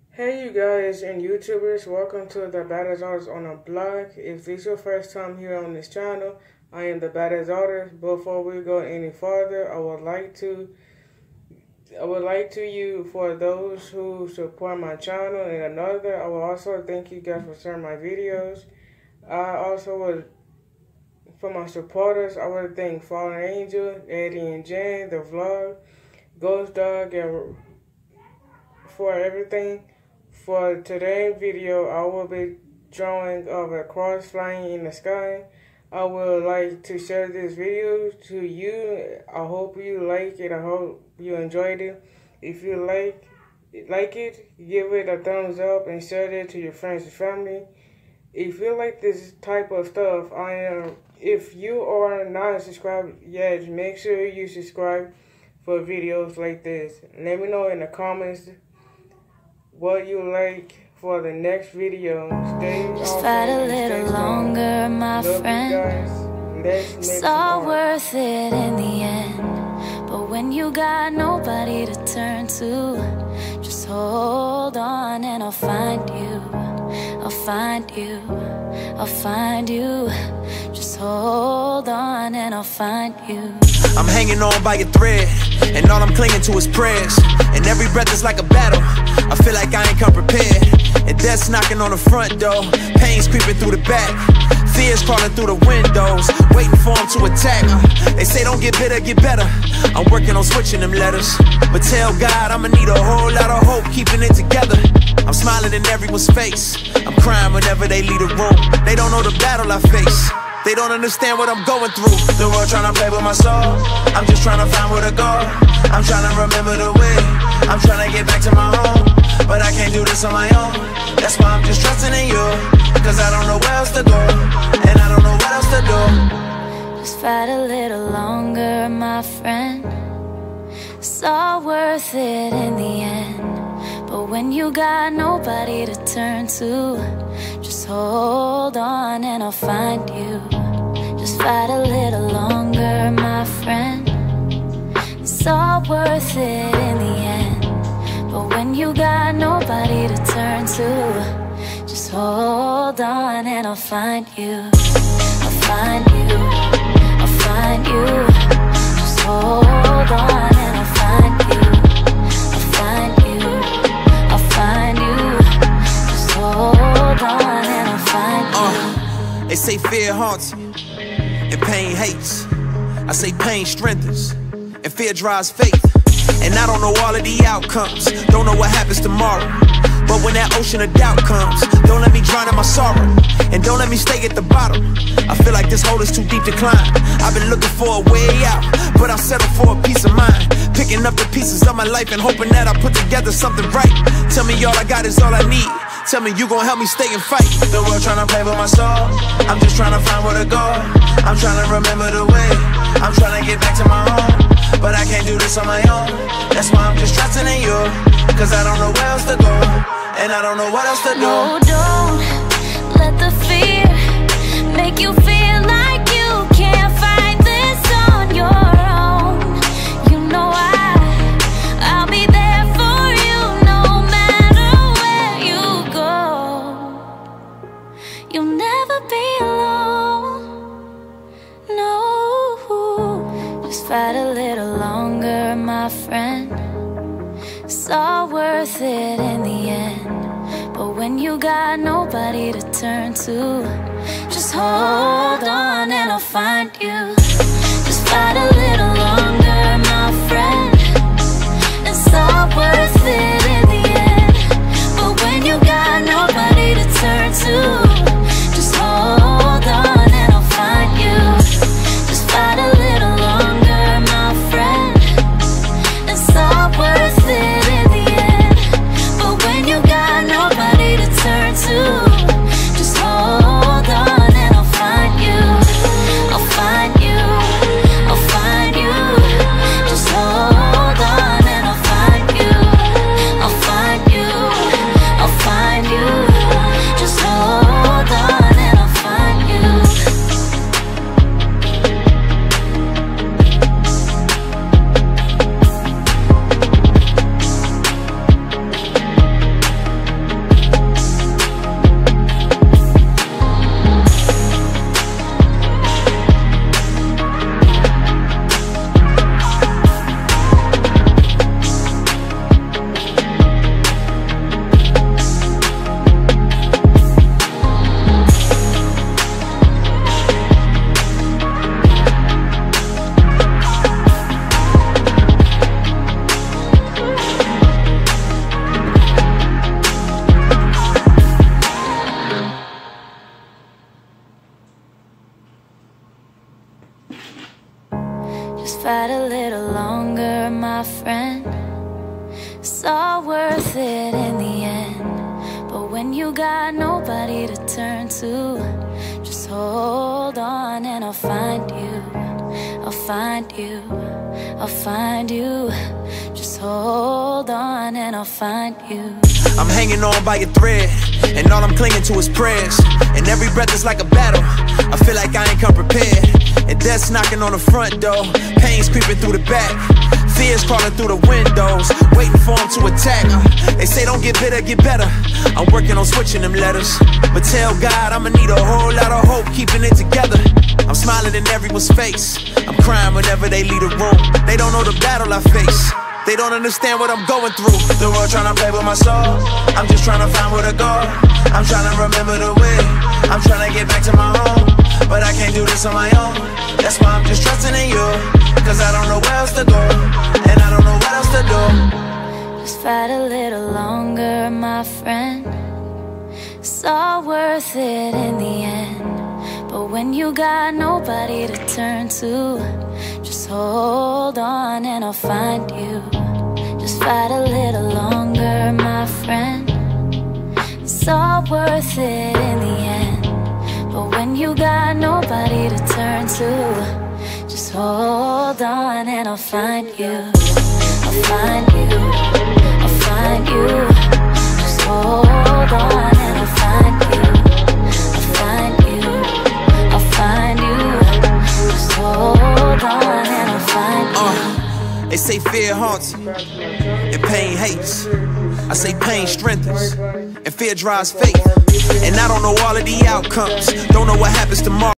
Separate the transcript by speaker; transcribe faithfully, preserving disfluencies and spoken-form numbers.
Speaker 1: Hey you guys and YouTubers, welcome to the Baddest Artist on the Block. If this is your first time here on this channel, I am the Baddest Artist. Before we go any farther, I would like to I would like to you for those who support my channel, and another I will also thank you guys for sharing my videos. I also would, for my supporters, I would thank Fallen Angel, Eddie and Jen, the vlog, Ghost Dog, and for everything. For today's video, I will be drawing of a cross flying in the sky. I would like to share this video to you. I hope you like it. I hope you enjoyed it. If you like like it, give it a thumbs up and share it to your friends and family. If you like this type of stuff, I am. If you are not subscribed yet, make sure you subscribe for videos like this. Let me know in the comments what you like for the next video. Stay
Speaker 2: Just fight a little longer, my friend. It's all worth it in the end. But when you got nobody to turn to, just hold on and I'll find you. I'll find you. I'll find you. Just hold on and I'll find you.
Speaker 3: I'm hanging on by a thread, and all I'm clinging to is prayers. And every breath is like a battle. I feel like I ain't come prepared. And death's knocking on the front door. Pain's creeping through the back. Fears crawling through the windows, waiting for them to attack. They say don't get bitter, get better. I'm working on switching them letters. But tell God I'ma need a whole lot of hope keeping it together. I'm smiling in everyone's face. I'm crying whenever they leave the room. They don't know the battle I face. They don't understand what I'm going through. The world trying to play with my soul. I'm just trying to find where to go. I'm trying to remember the way. I'm trying to get back to my home. But I can't do this on my own. That's why I'm just trusting in you. Cause I don't know where else to go. And I don't know what else to do.
Speaker 2: Just fight a little longer, my friend. It's all worth it in the end. But when you got nobody to turn to, just hold on and I'll find you. Just fight a little longer, my friend. It's all worth it in the end. But when you got nobody to turn to, just hold on and I'll find you. I'll find you. I'll find you. Just hold on and I'll find you. I'll find you. I'll find you. Just hold on and I'll find you.
Speaker 3: Uh, they say fear haunts you and pain hates. I say pain strengthens and fear drives faith. And I don't know all of the outcomes, don't know what happens tomorrow. But when that ocean of doubt comes, don't let me drown in my sorrow. And don't let me stay at the bottom. I feel like this hole is too deep to climb. I've been looking for a way out, but I'll settle for a peace of mind. Picking up the pieces of my life and hoping that I put together something right. Tell me all I got is all I need. Tell me you gon' help me stay and fight. The world tryna play with my soul. I'm just tryna find where to go. I'm tryna remember the way. I'm tryna get back to my home. But I can't do this on my own. That's why I'm just trusting in you. Cause I don't know where else to go. And I don't know what else to do.
Speaker 2: No, don't let the fear make you feel like you can't fight this on your own. You know I, I'll be there for you no matter where you go. You'll never be alone. No, just fight a little longer, my friend. It's all worth it in the end. But when you got nobody to turn to, just hold on and I'll find you. Just fight a little longer, my friend. It's all worth it in the end. But when you got nobody to turn to, just hold on and I'll find you. Just fight a little longer, my friend. It's all worth it in the end. But when you got nobody to turn to, just hold on and I'll find you. I'll find you. Just fight a little longer, my friend. It's all worth it in the end. But when you got nobody to turn to, just hold on and I'll find you. I'll find you, I'll find you. Just hold on and I'll find you.
Speaker 3: I'm hanging on by a thread, and all I'm clinging to is prayers. And every breath is like a battle. I feel like I ain't come prepared. And death's knocking on the front door. Pain's creeping through the back. Fears crawling through the windows, waiting for them to attack. They say don't get bitter, get better. I'm working on switching them letters. But tell God I'ma need a whole lot of hope keeping it together. I'm smiling in everyone's face. I'm crying whenever they leave the room. They don't know the battle I face. They don't understand what I'm going through. The world trying to play with my soul. I'm just trying to find where to go. I'm trying to remember the way. I'm trying to get back to my home. But I can't do this on my own. That's why I'm just trusting in you. Cause I don't know where else to go. And I don't know what else to do.
Speaker 2: Just fight a little longer, my friend. It's all worth it in the end. But when you got nobody to turn to, just hold on and I'll find you. Just fight a little longer, my friend. It's all worth it in the end. But when you got nobody to turn to, just hold on and I'll find you. I'll find you, I'll find you. Just hold on and I'll find you. I'll find you, I'll find you. Just hold on and I'll find you.
Speaker 3: Uh, they say fear haunts you, and pain hates. I say pain strengthens, and fear drives faith. And I don't know all of the outcomes, don't know what happens tomorrow.